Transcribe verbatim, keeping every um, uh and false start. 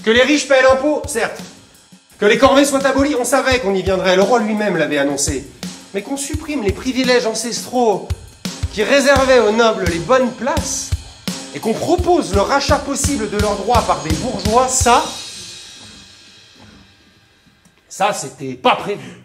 Que les riches paient l'impôt, certes. Que les corvées soient abolies, on savait qu'on y viendrait, le roi lui-même l'avait annoncé. Mais qu'on supprime les privilèges ancestraux qui réservaient aux nobles les bonnes places, et qu'on propose le rachat possible de leurs droits par des bourgeois, ça, ça c'était pas prévu.